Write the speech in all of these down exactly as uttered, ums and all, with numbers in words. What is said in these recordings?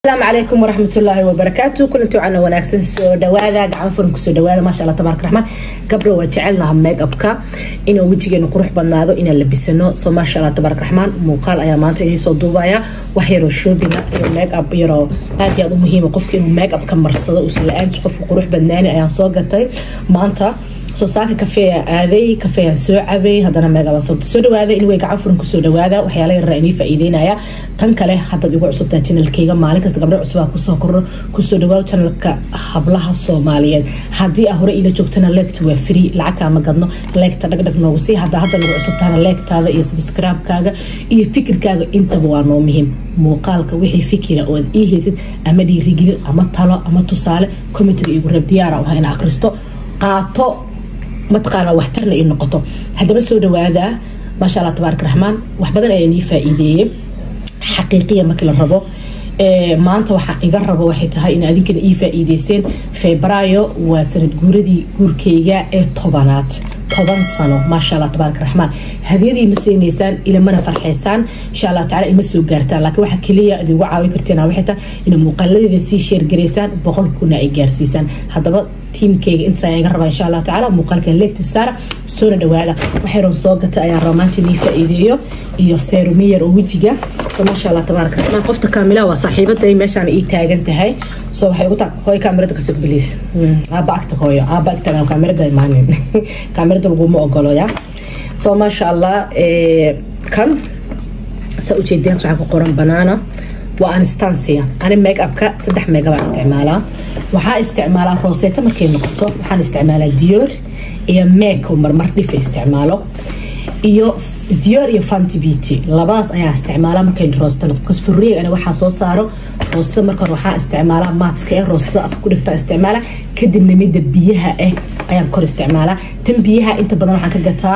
السلام عليكم ورحمة الله وبركاته. كل انتو عنا وناكسن سو دوادا قعان فرنك سو دوادا ما شاء الله تبارك الرحمن. قبل وجعلنا ميك ابكا إنه وجهي نقروح بنادو إنه لبسنو سو ما شاء الله تبارك الرحمن. مقال أيامات إني سو دوبايا وحيرو شو بنا إنه ميك اب يرو هاتي هذا مهم قفك إنه ميك اب كمرصدة وسلقان قف قروح بناني أيام سو قتي ما أنت soo saaka kafee aaday kafee soo cabay hadana meega la soo soo dhawaada in way gacan furan ku soo dhawaada waxyaalo yar raani faa'iideynaya tan kale hadda igu cusubtaa channelkayga maalin kasta gabdho cusub ku soo korro ku soo dhawaada channelka hablaha Soomaaliyeed hadii aad hore ila joogtana like waa free lacag ma gadno like ta dhagdhag noogu sii hadda hadda lagu cusubtaana like taada iyo subscribe kaaga iyo fikirkaaga inta waa noo muhiim muuqaalka wixii fikira oo ii haysid ama dhiirigelin ama talo ama tusaale comment igu reeb diyaar ah in akhristo qaato متقانا وحترنا إنه قطو هذا بس هو هذا ما شاء الله تبارك الرحمن وحبذا يعني فائدة حقيقية مثل الربو إيه ما أنت وح يجربوا وحيتها إن هذيك الإيه فائدة سين فبرايو وسنة جوردي جوركيجا الطبانات طبعا سنة ما شاء الله تبارك الرحمن هذه مثل نيسان إلى من فرحسان إن شاء الله تعالى يمسوا جارتان لكن واحد كلية ذي وعاوي كرتنا وحيتها إنه مقلد ذي سي شير جريسان بقول كنا إيجارسيسان هذا بقى تيم كي إنت سيجرب إن شاء الله تعالى مقال كان ليك تسارع سورة دوالا وحيرون صوغة أيا رومانتي لي فائديو iyo serumiyer oo wajiga ma sha Allah tabaaraka ma qofta kaamila waa saaxiibada meeshan ay taagan tahay soo waxay ugu taa hooy kaamirada ka soo bilis aba agta hooyo aba agta kaamirada maanin kaamirada lagu ma ogolo ya soo ma sha Allah ee kan sa u jeedeen waxa ku qoran banana waa anastasia ana make up ka saddex mega baa isticmaalaa waxa isticmaalaa rosetta markay noqoto waxaan isticmaalaa Dior iyo make oo marmar dhif isticmaalo iyo Dior iyo Fenty Beauty labaas ayaa isticmaalaa markay roostada kas furiga ana waxa soo saaro roostada marka waxa isticmaalaa matka ee roostada afka ku dhigta isticmaala kadibna mid biyaha ah ayaan kor isticmaalaa tan biyaha inta badan waxaan ka gataa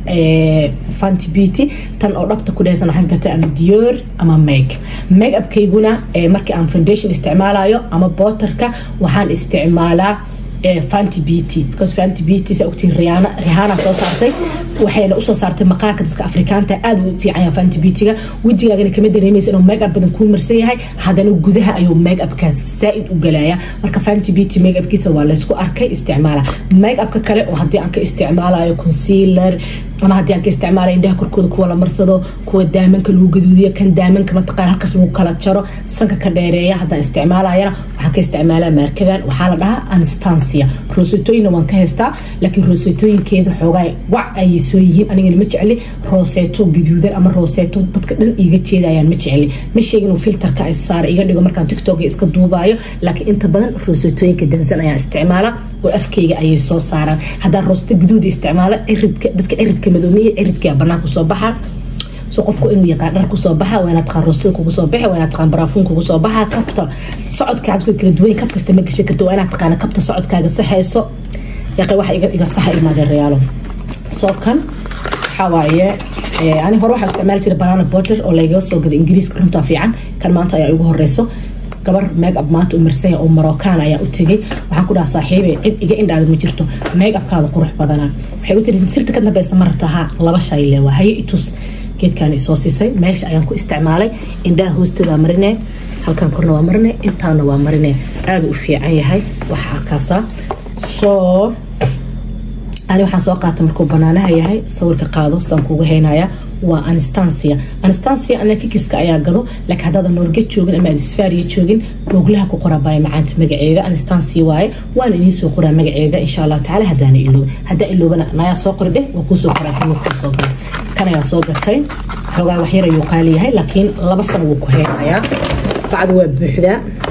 ee Fenty Beauty tan oo dhabta ku dhaysan waxaan gataa ama Dior ama make make up kayguna ee markii aan foundation isticmaalayo ama botterka waxaan isticmaalaa Fenty Beauty because Fenty Beauty sa ogtiin Rihanna Rihanna soo saartay waxayna u soo saartay maqaarka dadka Afrikaanta aad u fiican Fenty Beauty-ga wajigaaga kama dareemayso inuu make up badan ku marsan yahay hadana gudaha ayuu make up ka saaid u galaya marka Fenty Beauty make up kiisa waa la isku arkay isticmaala make up ka kale oo hadii aan ka isticmaalayo concealer ama hadii aan ka isticmaalayo indhaha korkooda kuwa la marsado kuwa daamanka lagu gaduudiyo kan daamanka mataqaan halkaas lagu kala jaro sanka ka dheereeya hadaan isticmaalayana waxaan ka isticmaalaa markadan waxa la dhahaa Anastasia rosetooyin waan ka haystaa laakiin rosetooyinkeeda xoogay wac ay soo yihiin aniga ma jecli roseto gaduudan ama roseto dadka dhan iga jeedayaan ma jecli ma sheegin uu filterka ay saar iga dhigo markaan TikTok iska duubayo laakiin inta badan rosetooyinka dansan ayaan isticmaala oo afkayga ay soo saaraan haddaan roseto gaduud isticmaalo iridka dadka iridka madoomiye iridka banaanka soo baxa soo qofku inuu yaqaan dhar ku soo baxa waa inaad qarosada kugu soo baxay waa inaad taqaan barafuun kugu soo baxa kabta socodkaaga ku kala duwan kab kasta ma gashay karto waa inaad taqaan kabta socodkaaga saxayso yaqay wax iga iga sax ilmaade realo soo kan xawaaye ee ani hore waxa isticmaal jiray banana butter oo laga soo gaday Ingiriiska runta fiican kan maanta ayaa ugu horeyso gabar make up maanta u marsan oo Moroccan ayaa u tagay waxaan ku dhahay saaxiibay cid iga indhaada ma jirto make up kaada qurux badana waxay u tiri sirta ka dambaysa martaha laba shay leh waa hay itus geedkan soo siisay meesha ayaan ku isticmaalay indhaha hoostooda marinay halkan korna waa marinay intaana waa marinay aad u fiican yahay waxa kaasa soo ani waxaan soo qaatay markuu banaanaha yahay sawirka qaado san kugu heynaya waa Anastasia Anastasia ana kikiska ayaa gado laakiin hadda Norge joogin ama Isfaariya joogin googlaha ku qoran bay macaanta magaceeda Anastasia waaye waan idin soo qoraa magaceeda insha Allah taala hadana ilo hada iloobana naya soo qordhe waa ku soo qoraa kan ku soo qoraa kan ayaa soo gatay xogaa wax yar ayuu qaali yahay laakiin laba sano wuu ku heynaya bacdu waa buuxda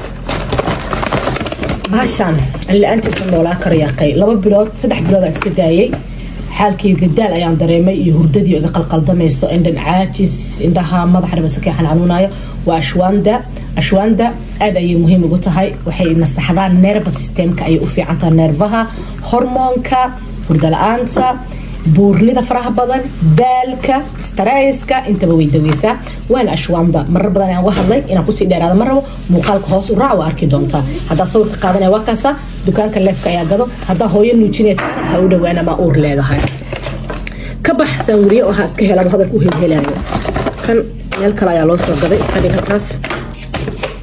baashan ilaa inta loola kariyaqay laba bilood saddex bilood iska daayay xaalkii gadaal ayaan dareemay iyo hurdadii iga qalqaldamayso indhan caajis indhaha madaxa dhabasa ka xanuunayo waa ashwanda ashwanda aad ay muhiim ugu tahay waxay nasaxdaan nerve systemka ay u fiican tahay nervaha hormoonka hurda la'aanta buurnida faraha badan daalka stresska intaba way daweysaa waan ashwanda marar badan aan wahadlay inaan ku sii dheeraado marrabo muuqaalka hoos u raac waa arki doontaa hadda sawirka qaadanaya waa kaasa dukaanka leefka ayaa gado hadda hooyo nuujinaysa ha u dhawaana ma uur leedahay ka baxsan wariyo waxa iska helaa hadal u helhelayo kan meel kale ayaa loo soo gaday iska dhig halkaas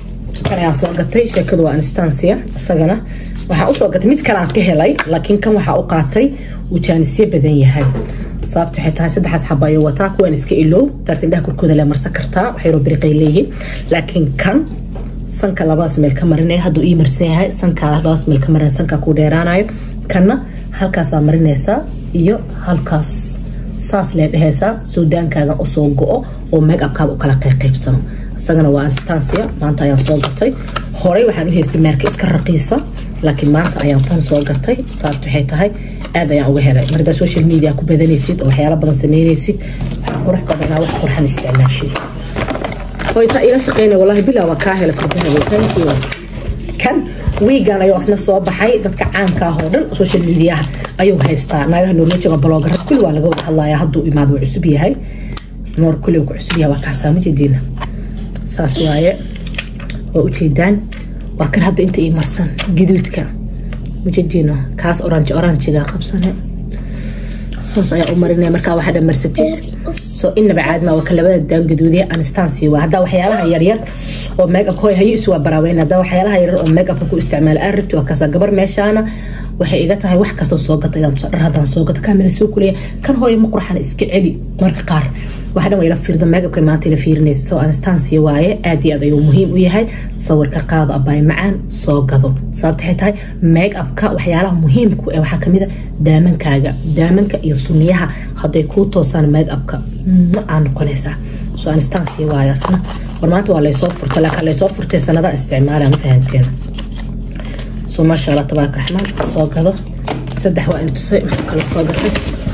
كان يا سو قطي شكله انستانسيا اسغنا waxa u soo gatay mid kale aan ka helay laakiin kan waxa u qaatay uu jaanisye badan yahay sababta xitaa saddex xabayo wata kuwan iska iloow tartiindaha kurkooda la marsan kartaa waxay roo biriqay leeyihiin laakiin kan sanka labaas meel ka marinay haduu ii marsan yahay sanka labaas meel ka marin sanka ku dheeraanayo kana halkaas aan marinaysa iyo halkaas saas leedheesa suudaankaaga u soo go'o oo make up kaad u kala qaybsano asagana waa anstansia maanta ayaan soo gatay horey waxaan u haystay marka iska raqiisa laakiin maanta ayaan tan soo gatay sababtu waxay tahay aad ayaan uga helay marka social media ku badanaysid oo waxyaalo badan sameynaysid qurux badan wax qurxan isticmaashid hoysa ila shaqeynay wallahi bilaa waa ka helay korbaha kan weegan ayo asna soo baxay dadka caanka ah oo dhan social media ayuu haystaa naagaha Norwegian blogger kulli waa laga wada hadlayaa haduu imaado cusub yahay noor kulli ku cusub yahay waa ka saamijidina saas waaye oo u jeedaan waa kan hadda inta ii marsan giduudka mujidino kaas orange orange ga qabsane saas ayaa u marinay marka waxa dhamarsatid soo inaba caadna waa kala wada daan giduudiye anstansi waa hada waxyaalaha yar yar oo make up hooy hayi iswa baraweyn hada waxyaalaha yar oo make up ku isticmaal arabti waa kaasa gabar meeshaana waxay iga tahay wax kasto soo gatay dhar hadan soo gatay kamera soo kulay kan hooy ma qurxan iska celi marka qaar waxaan way la fiirda make up ka maanta la fiirinayso anstansi waaye aad iyo aad ayuu muhiim u yahay sawirka qaada abay macaan soo gado sababta ay tahay make up ka waxyaalaha muhiimku ee waxa kamid ah daamankaaga daamanka iyo sunniyaha haday ku toosaan make up ka ma aan qonaysa soo anstansi waaye asna warmaanta waa la soo furtay laakiin la soo furtay sanada isticmaala ma fahanteen soo ma sha Allah tabaaraka rahmaan soo gado saddex waa inta soo kala soo gatay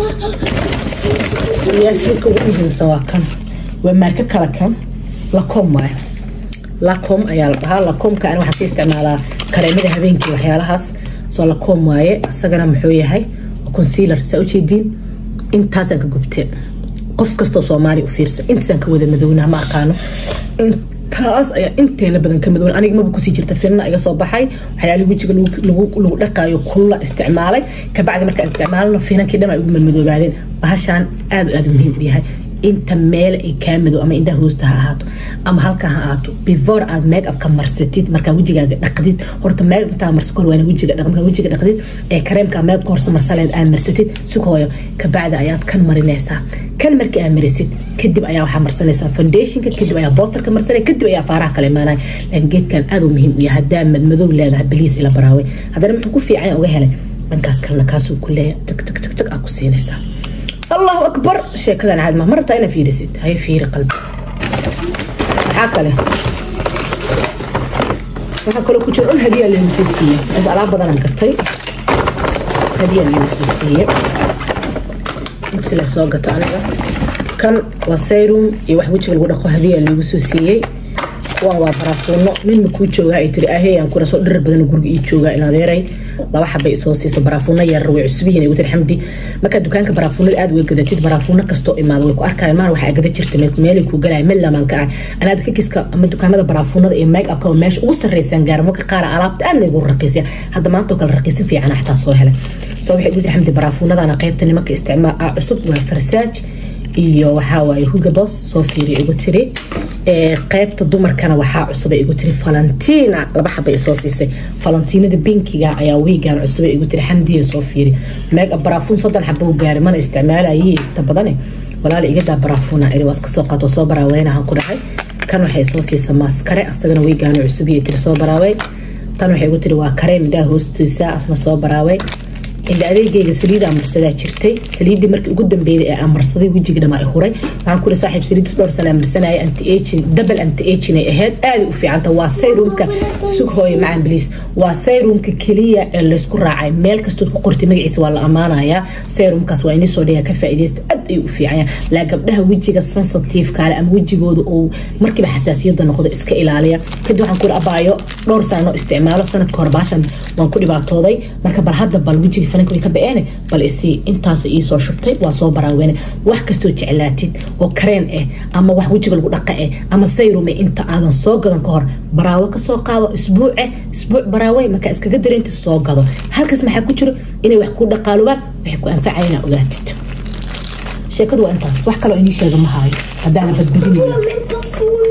ياسيك وإنهم سواكم وماركة كلكم لكم معي لكم أيال ها لكم كأنه حتى استعمال كريمة هذينك وحيالهاس سو لكم معي سجنا محوية هاي وكونسيلر سأوشي دين إنت هذاك جبتين قف كستو سومالي وفيرس إنت سانك وذا مذونها ما كانوا إنت taas ayaa inteena badan ka madoon aniga ma ku sii jirta firna iga soo baxay waxyaalo wajiga lagu lagu dhaqaayo kulla isticmaalay ka bacdi marka isticmaalno finankii dhama ugu madoobaadeen bahashan aad aad muhiim u yahay inta meel ay kaamado ama indha hoosta ha ahaato ama halka ha ahaato before aad make up ka marsatid marka wajigaaga dhaqdid horta make up ta marskor waa wajiga dhaqamka wajiga dhaqdid ee kareemka make up horsa marsaleed aan marsatid sukooyo ka bacdi ayaad kan marinaysaa kan markii aad marisid kadib ayaa waxa marsanaysaa foundation ka kadib ayaa bootarka marsanay kadib ayaa faaraha kale maanay laakiin geedkan aad u muhiim u yahay daamad madow leedahay biliis ila baraaway hadana muxuu ku fiican uga helay dhankaas kalena kaasuu ku leeyahay tak tak tak tak aku siinaysaa الله أكبر شيء كذا عاد ما مرت أنا في رسيت هاي في قلب حاكله وحاكله كتير هدية للمسوسية بس على بعض أنا قطعي هدية للمسوسية نفس السواق أنا كان وسيرهم يوحوش الورقة هدية للمسوسية وهو برافونو من مكوتشوغا اي تري اهي ان كورا سو در بدن غورغ اي جوغا ina deeray laba xabay soo siisa baraafuuna yar way cusbihiin ay wada xamdi marka dukaanka baraafuuna aad way gadatid baraafuuna kasto imaado way ku arkayaan maar waxa agada jirtay meel ku galay meel lama ka ana dadka kiska ama dukaamada baraafuunada ee make up ka meesha ugu sarreeysan gaar marka qaar alaabta aad lagu raqiisay hadda maanta kala raqiisin fiican xataa soo helay soo waxay guud xamdi baraafuunada ana qaybtani marka isticmaal cusub waa farsaaj iyo waxa way Hugo Boss soo fiiri ugu tiri ee qaybta dumarkana waxa cusub ay ugu tiri Valentina laba xabay soo siisay Valentinada pinkiga ayaa weegan cusub ay ugu tiri Xamdiya soo fiiri make up barafuun soddon xabo gaari man isticmaalayay ta badan walaal iga daa barafuuna iri was ka soo qaado soo baraweynaha ku dhahay kan waxay soo siisay maskare asagana weegan cusub ay tiri soo barawey tan waxay ugu tiri waa kareem daa hoostiisa asna soo barawey إن أديك سليد أمر سدا شرتي سليد مرك قدام بيد أمر صدي وجهك لما يخوري مع كل صاحب سليد سبور سلام مرسنا أنت إيش دبل أنت إيش نهاد آل وفي عن تواسيرهم كسوق هوي مع بليس واسيرهم ككلية اللي سكر راعي مالك استود قرتي مجلس ولا أمانة يا سيرهم كسويني سوريا كفائدة أدي وفي عيا لا قبلها وجهك السنسيتيف كان أم وجهك أو مركب حساسية ضد نقود إسكائيل عليها كده هنقول أبايو دور سنة استعماله سنة كورباشن ونقول بعطودي مركب هذا بالوجه فنك ويكبئاني بل إسي إنتاس إيسو شبطي واسو براويني واح كستو جعلاتيد وكرين إيه أما واح وجه الوضاقة إيه أما سيرو مي إنتا آذان سوقضان كهور براوة كسو قادو أسبوع إيه أسبوع براوي مكا إسكا قدر إنت سوقضو هالكس ما حكو جرو إني وحكو دقالوان وحكو أنفعينا أولاتيد شاكدو أنتاس واح كالو إني شاقا مهاي هدانا بدبديني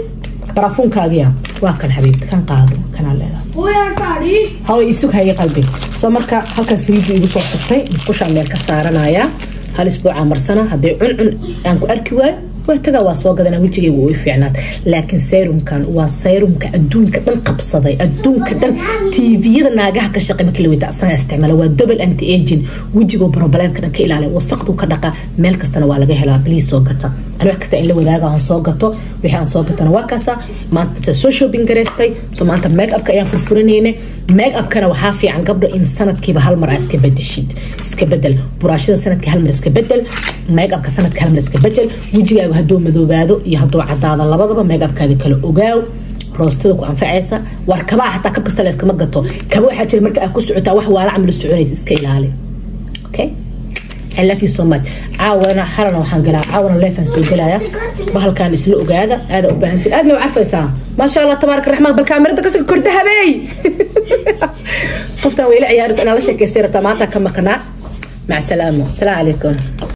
برافون كاغيا واكن حبيبتي كان قاضي كان عليها ويا فاري هاو يسوق هي قلبي سو marka halkaas video igu soo xirtay musqusha meel ka saaranaya hal isbuuc amarsana haday cun cun aan ku arki waay وقتها واسوق هذا وجهي ويفعنات لكن سيروم كان وسيروم كأدون كدن قبصدي أدون كدن تي في هذا ناجح كشقي مكلوي تأصلا استعمله ودبل أنتي إيجين وجهه بروبلم كنا كيل عليه وسقطه كدقة ملك استنا ولا جه لا بليز سوقته أنا بحكي استعين له ذاك عن سوقته بيحن سوقته وكاسا ما أنت سوشيال بينترستي ثم أنت ميك أب كأيام في الفرنينة ميك أب كان وحافي عن قبل إن سنة كي بهالمرة إسكبدل شيء إسكبدل براشة سنة كهالمرة إسكبدل ميك أب كسنة كهالمرة إسكبدل وجهه هدو مذوبادو يهدو عداد لبضبا ميك اب كادي كلا اوغاو روستدا ku anfacaysa war kaba hatta kab kasta la iska magato kaba waxa jira marka aad ku socotaa wax wala amal soconays iska ilaali okay I love you so much caawana xarana waxaan galaa caawana leefan soo galaya bahalkan isla ogaada aad u baahantiin aad ma u carfaysaa ma sha Allah tabarak rahmaan bal kaamirada ka soo kordhahabay qofta weela ciyaarus ana la sheekaysay rabta maanta ka maqnaa مع السلامه السلام عليكم